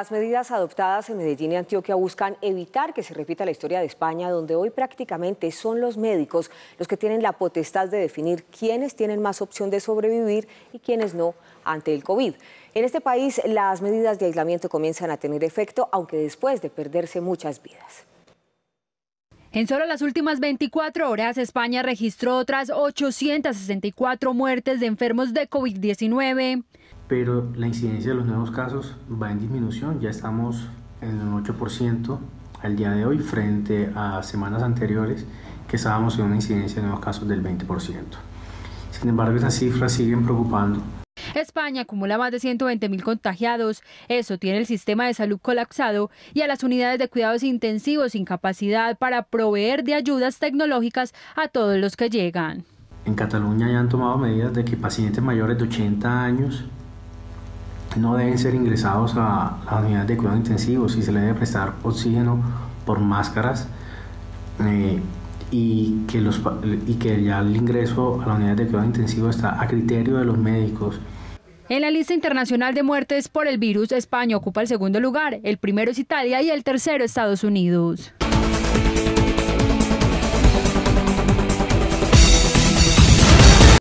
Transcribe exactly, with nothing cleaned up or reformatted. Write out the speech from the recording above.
Las medidas adoptadas en Medellín y Antioquia buscan evitar que se repita la historia de España, donde hoy prácticamente son los médicos los que tienen la potestad de definir quiénes tienen más opción de sobrevivir y quiénes no ante el COVID. En este país, las medidas de aislamiento comienzan a tener efecto, aunque después de perderse muchas vidas. En solo las últimas veinticuatro horas, España registró otras ochocientas sesenta y cuatro muertes de enfermos de COVID diecinueve. Pero la incidencia de los nuevos casos va en disminución, ya estamos en el ocho por ciento al día de hoy frente a semanas anteriores que estábamos en una incidencia de nuevos casos del veinte por ciento. Sin embargo, esas cifras siguen preocupando. España acumula más de ciento veinte mil contagiados, eso tiene el sistema de salud colapsado y a las unidades de cuidados intensivos sin capacidad para proveer de ayudas tecnológicas a todos los que llegan. En Cataluña ya han tomado medidas de que pacientes mayores de ochenta años no deben ser ingresados a las unidades de cuidados intensivos y se les debe prestar oxígeno por máscaras eh, y, que los, y que ya el ingreso a la unidad de cuidados intensivos está a criterio de los médicos. En la lista internacional de muertes por el virus, España ocupa el segundo lugar, el primero es Italia y el tercero Estados Unidos.